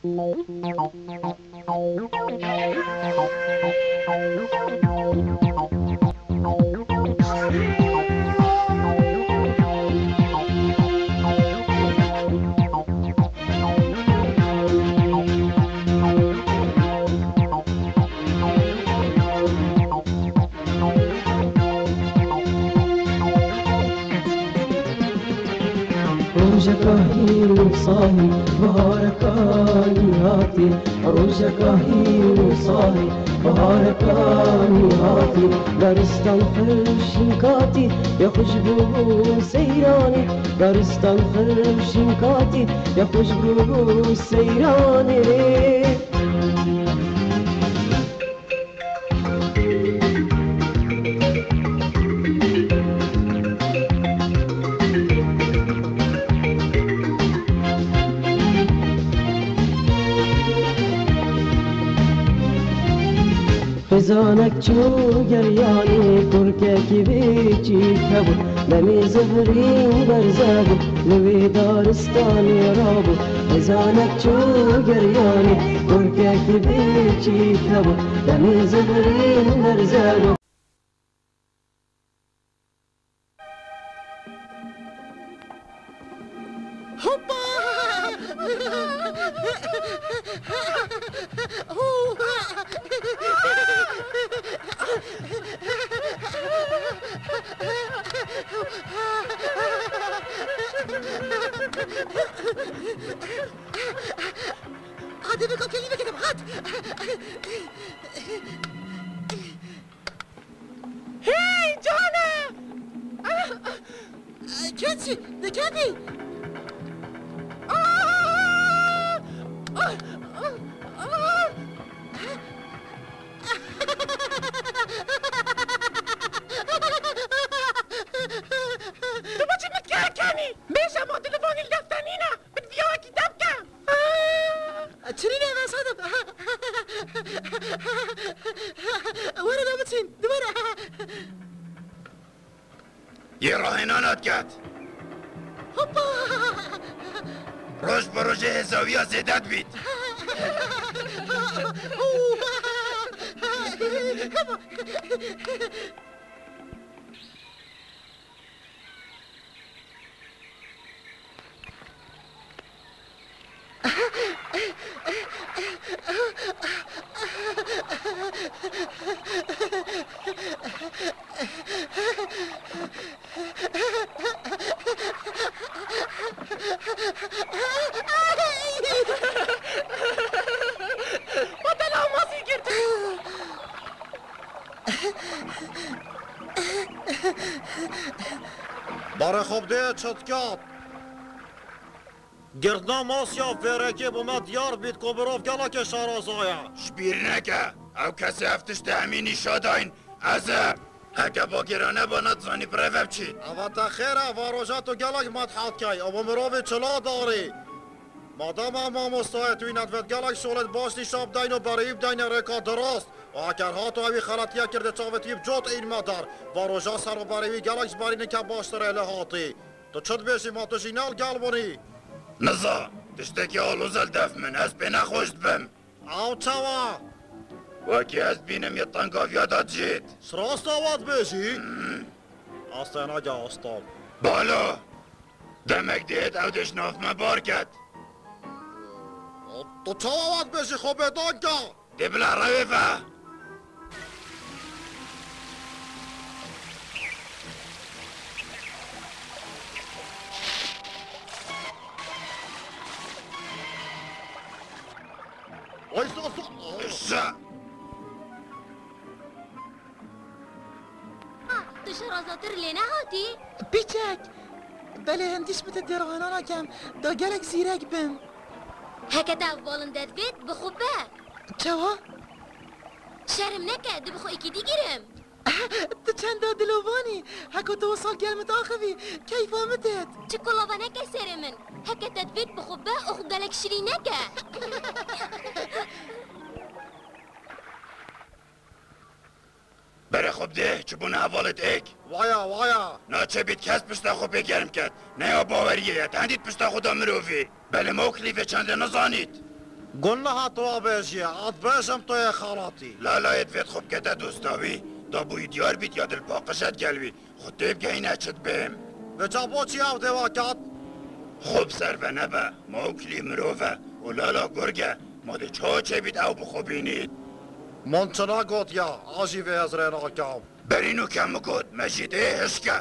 روزكاهی صاحی بهارکانی هاتی روزكاهی صاحی بهارکانی هاتی دارستان خرشین کاتی یا خوشبو سیرانی دارستان خرشین کاتی یا خوشبو سیرانی خزانك چو گریانی ترکه کی بیچی کبو دمی زهرین برزابو نوی دارستانی رابو خزانك چو گریانی ترکه کی بیچی کبو دمی زهرین برزابو هات بكم كلمة كده هات هاي جانا كنسي ده كابي تو با چی متکرکنی؟ میشه ما تلفونی الدفتانینا بتبيعوا كتابك تشريني يا صادق ورا لابتين دبرة يراهنانات كات هوبا روش بروجه زاوية زيدات بيت باره خوب ده چتکات گردنا ماسیا فرکی بومه دیار بیت کبروف گلا که شارازایا شبیر نکه او کسی افتش تامینی شاداین ازه هکه با گرانه باند زانی پرفب چید اوه تخیره واروژاتو گلک مدحات که او مروفی چلا داری مادام اما مستای توی ندوید گلک شولت باشتی شاب داین و بریب داین رکا درست و اگر هاتو اوی خلطیه کرده چاوتیب جوت این مادر واروژا سر و بریوی گلکش برینه که باشتره لحاتی تو چد بیشی ما تو شینال گل بونی نزا تشتکی آلوزل دف من از بینه خوشت بم او چوا وکی از بینم یه تنگاف یادات جید سراست آواد بیشی؟ آستانا گه آستان بالا دمک دید او دشناف ما بار کد تو چوا آواد بیشی خوب بدان که دی بلا روی فا ایسا تو شرازاتر لینا هاتی؟ بيتك بله هندیش بده درهانا کم دا گلک زیرک بم هكذا والندت بيت بخوبه چوا؟ شرم نكد بخو ايكي دي جرم تو چند دا دلوبانی هکو تو وصل گلمت آخوی کیف آمدت تشكولا نكا سرمن هكذا بيت بخوبه اخو قالك شري نكا بره خوب ده چبون حوالت ایک وایا ناچه بیت کس پشتا خود بگرم کرد نه یا باوریه یا تندید پشتا خدا مروفی بله ما و کلیفه چنده نزانید قلنا هاتوا بيجي عاد بيجم تو يا خالاتي لا لا يدفت خوب كده دوستاوي دابوی دیار بیت یا دل پاقشت گلوی خود دیب گه اچت بهم بجابو چی او دواکات خوب سر و نبه موکلی مروفه و لالا گرگه ما ده چه بیت او بخوبینید من چنا گوت یا آجی و هزرین آکام برینو کم کد مجیده هشکه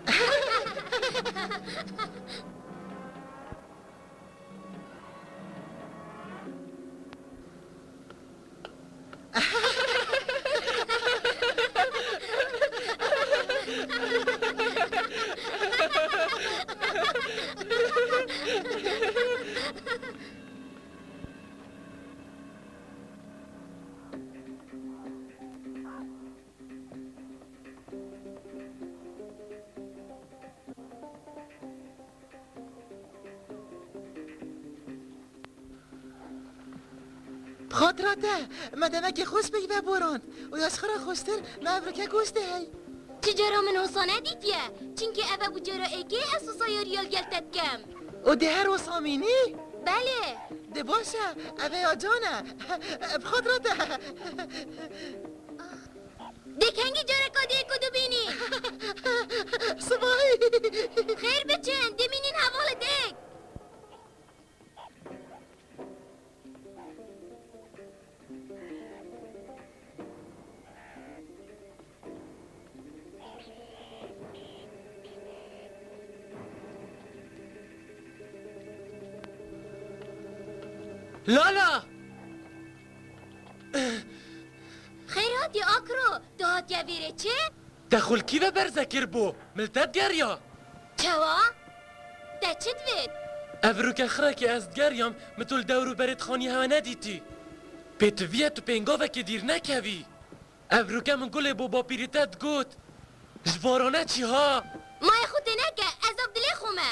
خاطراته مدمک خوش بگی و بران و یاسخرا خوشتر مبرکه گوشته هی چجارا من حسانه دیدیه چینکه اوه بو جارا اگه اساسا یا ریال گلتت کم و ده هر وسامینی؟ بله ده باشه اوه یا جانه بخاطراته دکنگی جارا کاده کدو بینی صباحی خیر بچن دمینین حوال دک لالا خیرات یا آکرو دهات یا ویره چه؟ دخل کیوه برزکر بو ملتت گریا چوا؟ ده چت وید؟ افروک خراکی از گریام متول دورو برد خانی ها ندیتی پیتویه تو پینگاوه که دیر نکوی افروکه من گله بو با پیریتت گوت جوارانه چی ها؟ مای خود نکه عذاب دلی خومه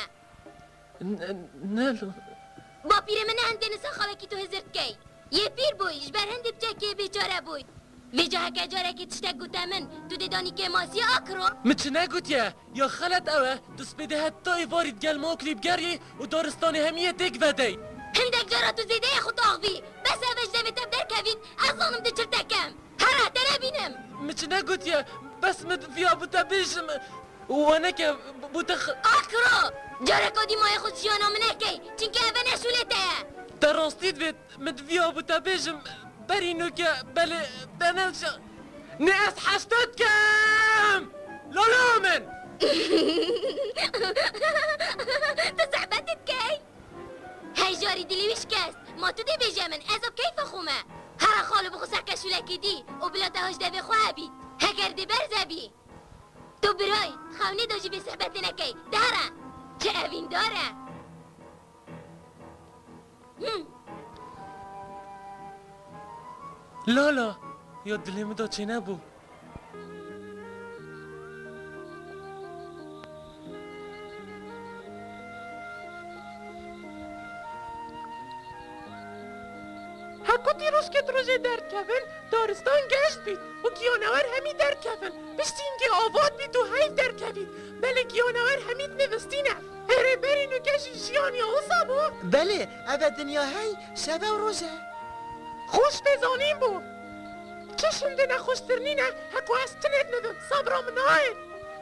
نه با پیر من هنده نسا خواه کی تو هزرد کی یه پیر بویش بر هنده بچه که بیچاره بود ویجا هکه جاره که تشتک گوته من تو دیدانی که ماسی آکرو مچ نگوتیه یا خلط اوه دست بده حتی وارد گل موکلی بگری و دارستان همیه تک وده هندک جارا تو زیده خود آغوی بس اوش دویتم در کوید از آنم ده چلتکم هره ده نبینم مچ نگوتیه بس مدفیا بوتا بیشم وانا که بوتا آکرو جاره کدی مای خود شیانا منه کی چینکه اوه نشولته تراستید بيت مدفيا بتابيجم برينو كا بل دنالشا ناس حشتت كام لا من تزعبتت كي هاي جاري دلي وش كاس ما تدي بيجامن ازب كيف خومه هر خالو بخو سحكا شولكي دي وبلا تهاش دبي خوابي هكر دي برزبي تو براي خاوني دوجي بي صحبتنا كي دارا چه اوين داره لالا یا دلیم دا چه نبو هکو دیروز که دروژه درد کفن دارستان گشت بید و گیانور همی درد کفن بشتین که آواد بید و حیف درد کفید بله گیانور همید نوستینه هره برینو کشی شیانی اوسا بو بله اوه دنیا هی شبه و روژه خوش بزانیم بو چشم ده نخوشترنینه هکو از تنت ندم صبرا مناهل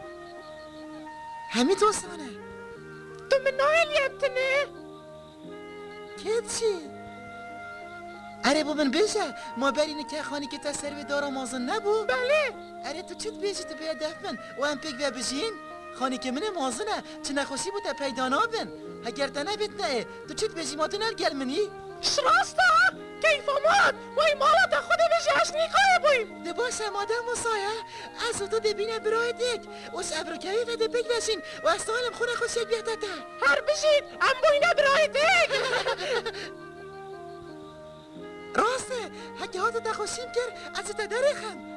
همی دوستانه تو مناهل یبتنه که چی؟ اره بو من بیشه ما برینه که خانی که تا سروی دارا مازن نبو بله اره تو چت بیشی تو بیا دفن و هم پیک و بجین خانی که منه مازنه چه نخوشی بود تا پیدانا بن اگر تا نبیت نه تو چت بیشی ما تو نرگل منی شراستا کیف آماد وای مالا تا خود بیشه اشنی خواهی بویم ده باشه مادم مصایه از تو دبینه برای دیگ اوش ابروکایی و ده بگلشین و از سالم خونه خوشی بیاته هر بشید ام بوینه برای دیگ راسته هکه ها تو تخوشیم کرد از تا درخم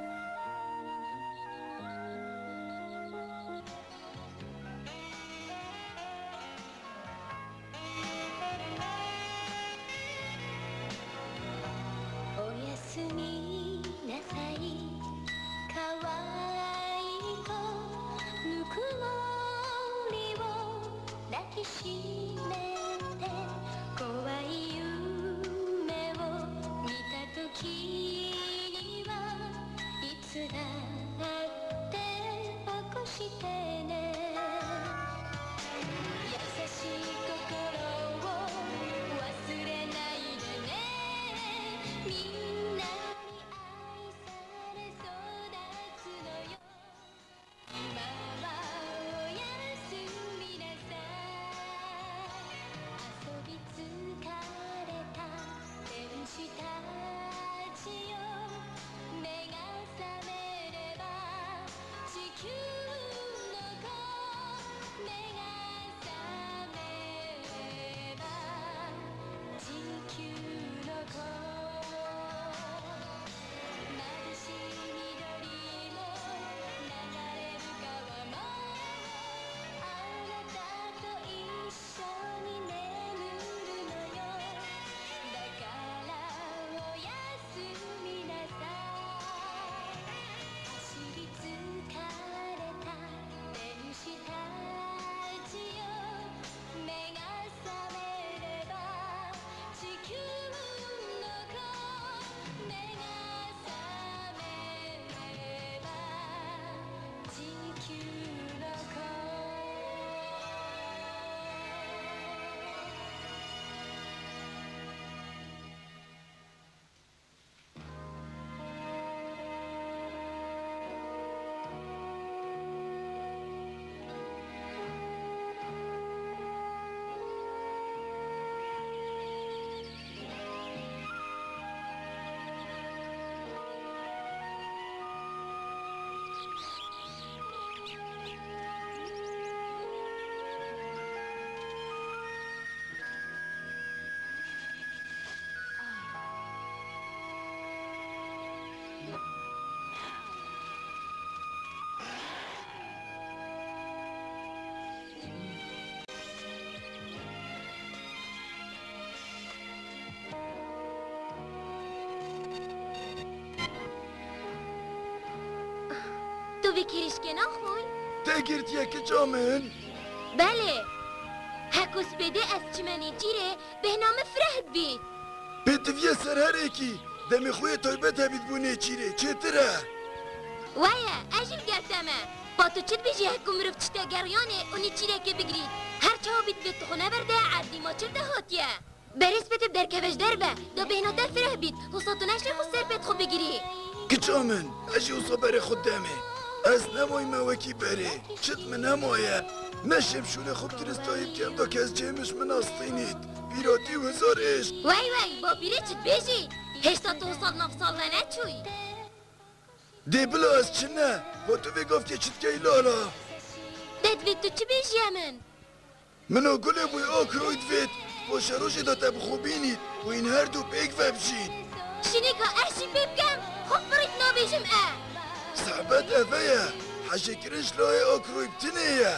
بکریش که نخوی؟ تگرتیه که جامن؟ بله هکوس بده از چمنی جیره به نام فرهد بید بتویه سر هر اکی دمی خوی تایبت هبید بونه چیره چطره؟ وایه اجیل گرتمه با تو چید بیجی هکو مروف چتا گریانه اونی چیره که بگرید هر چاو بید بیت خونه برده عدی ما چرده هاتیه برس بتو در کوش در به دا بهناتر فره بید حساتو نشنه خود سر بیت خود بگیری که جامن اجی اوصا بره خود دمه از نمای موکی بره چت من نمایه نشم شونه خوب درستاییم کم دا که از جمعش من آستینید بیراتی و هزار عشق وای با بیره چید بیجی هشتا تو سال نف سال نه چوی دی بلا از چه نه با تو بگفت که چت گی لالا دید تو چی بیجی من؟ منو گله بوی آکروید وید با شروش دا تب خوبینید و این هر دو بیگ وبشید شنیکا ارشی ببگم خوب برید نابیجم صحبت اوه حشکرش لای آکروی بتنه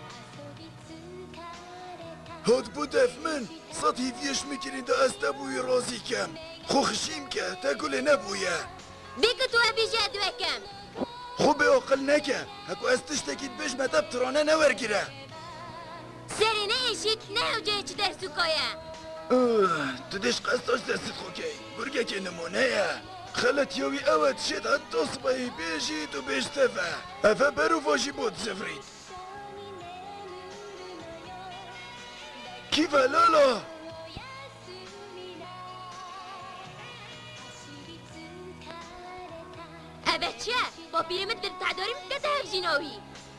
هاد بود افمن صد هیویش میکرین دا از تبوی رازی کم خوخشیم که تا گله نبویه بگو تو بیجی ادوکم خوب اقل نکه هکو از تشتکید بش مدب ترانه نورگیره سرینه اشید نه او جای چی در سوکایه تو دش قصداش دستت خوکی گرگه که نمونه خلت یوی اوت شد حتی صبحی بیشید و بیشتفه افه برو فاشی بود زفرید کیفه لالا بچه با پیرمت در تعداریم که ده جناوی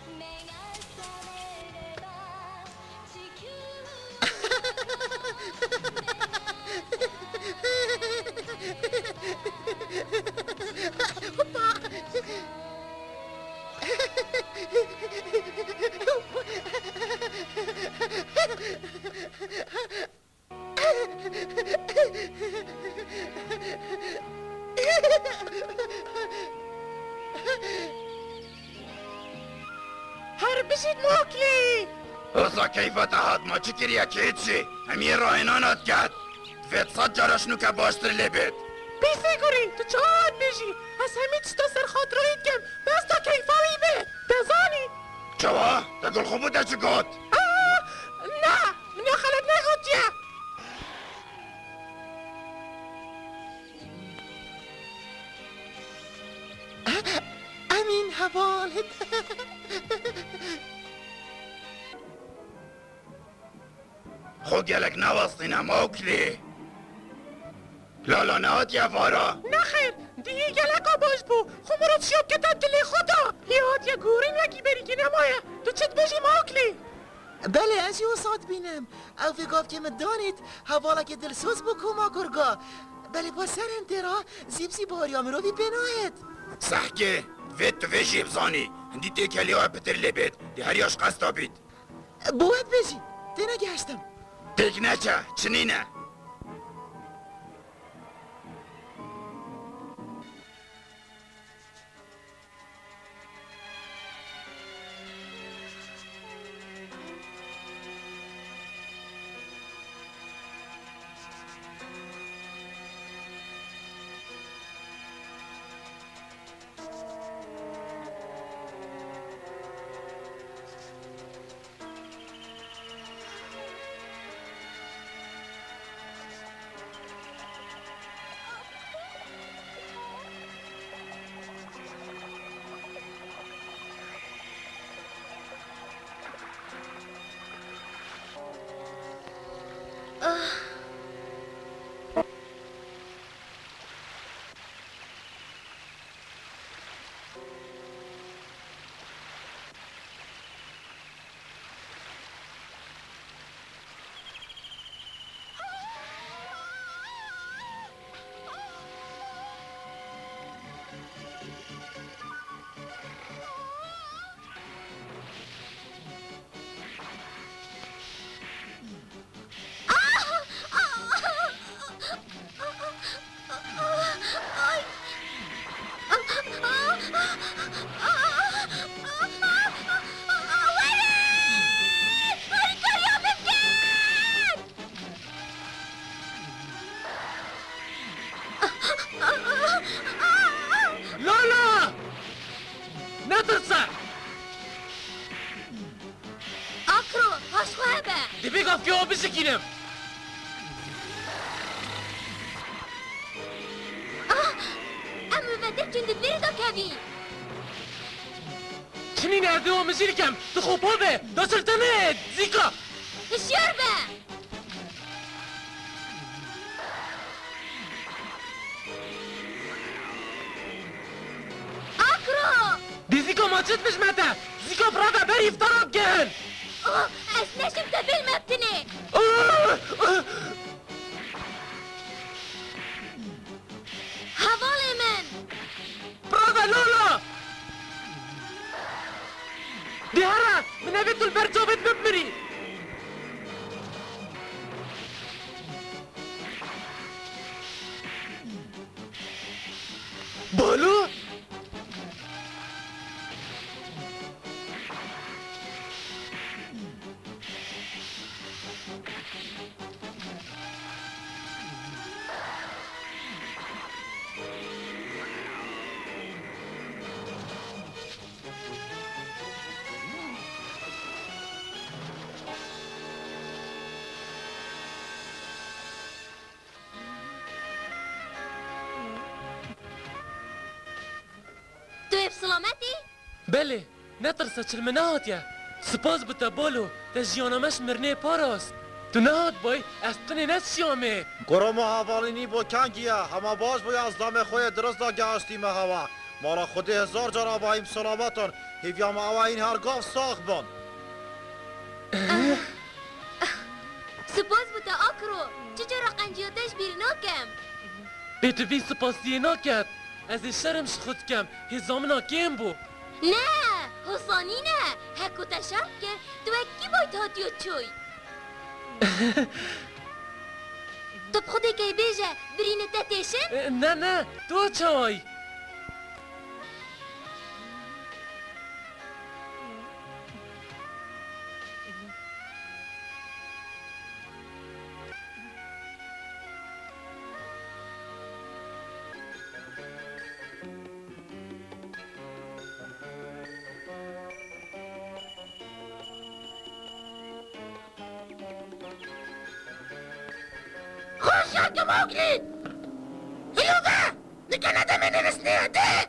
هر بشید موکلی اوزا کیفت هاد ما چی کریه که هیچی همی راهنانات گد فیت صد جارشنو که باشتر لبید بیسه گوری تو چهار بیشی از همین چطا سر خاطرهایت کم بس تا کیفاوی بید دزانی چوا تا گل خوبو دا چی گود نه من خلق نگود جه امین حوالت خو گلک نواستین هم اوکلی لالا نهات یه فارا نخیر دیگه گلکا باش بو خمرات شیاب که تبدیلی خدا لیهات یه گورین یکی بری که نمایه تو چت بشی موکلی بله از یو ساد بینم او فکاف که مدانید حوالا که دلسوز بکو ما گرگا بله با سر انترا زیبزی باریا مرو بی بناید سحکه وید تو ویشی بزانی هندی تکلی ها پتر لبید دی هریاش قصدا بید بود بشی دینا گشتم تک نچه چنینه نترسه آکرو هاش خواه به دی بگاف که آب بشکینم امو بدر چند بری دا کوی چنین عده و مزیرکم تو خوب ها به دا سلطنه زیکا هشیار به آکرو دی زیکا ماچت بشمته زیکا براده بری افتراب کن از نشم تفیل مبتنه حوال من براده لولا دی هره من اوید تو البرجابت ببمری بالو تو بسلامتی؟ بله نترسه چل من نهاتیه سپاس بوده بالو تا جیانمش مرنه پاراست تو نهات بای از تنه نسیامه گروه حوالینی با کنگیه همه باز باید از دم خوی درست دا گشتیم هوا ما را خودی هزار جارا بایم سلامتون هیویام اوه این هر گاف ساخ بان سپاس بوده آکرو چجورا قنجیاتش بیر ناکم؟ به تو بی سپاسیه ناکد از شرمش خود کم هزامنا کم بو نه حسانی نه هکو تشکر تو اکی باید هاتیو چوی تو بخوده که بیجه برینه تتشم؟ نه نه تو چای خوشحال که موگلید هیوبه نکنه دمه نرسنه ده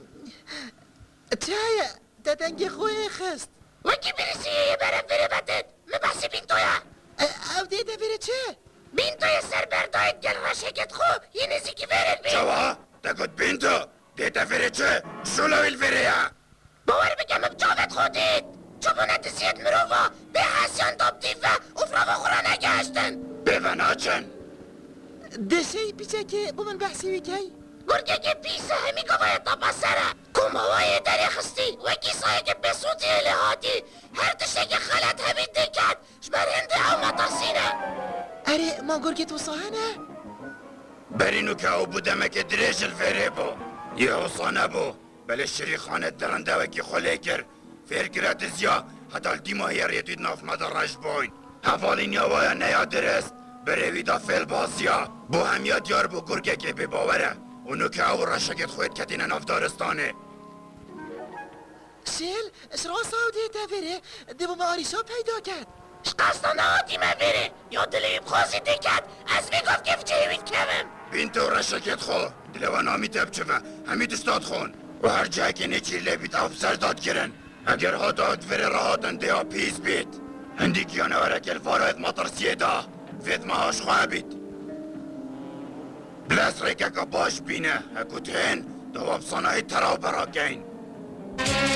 چایه دادنگی خوی خست وکی برسی یه بره بره بدد مبحثی بین تویا او دیده بره چه؟ بین توی سر برداید گل رشکت خو یه نزیکی برد بین چوا تکت بینتو دیتا فره چه شلویل فره یا باور بگم بجاوت خودید چوبونت زیاد مروفا به حسیان داب دیفه افراغ خورا نگهشتن بفناچن دشی پیچه که با من بحثی ویکی گرگه که پیسه همی گواه تا بسره کم هوای دری خستی و کیسایی که بسوتی الهاتی هر تشه که خلط همی دکت شبر هنده او مطرسینه اره ما گرگه تو ساهنه برینو که او بودمه که دریج الفره بو یه حسانه بو بله شریخانه درنده وکی خله کر فرگرات زیا حتی دیماهی ریتوید ناف مدرش بوین حوالین یاوایا نیا درست برویدا فیل بازیا بو هم یاد یار بو گرگه که بباوره اونو که او رشکت خوید کتین ناف دارستانه شیل اشرا سعودی تفره دبو ما آریشا پیدا کرد شقصدان آتی من بره یا دلیم خواستی دکت از میگفت کف چه هیوید کمم بینتو رشکت خو دلوه نامی تبچوه همی دستاد خون و هر جای که نیچی لبید او سرداد کرن اگر ها داد فره راهاتن دیا پیز بید هندی کیانه ورکل فارایت مطرسیه دا فید ماهاش خواه بید بلس ریکه که باش بینه هکو تهن دواب صناعی تراو براکین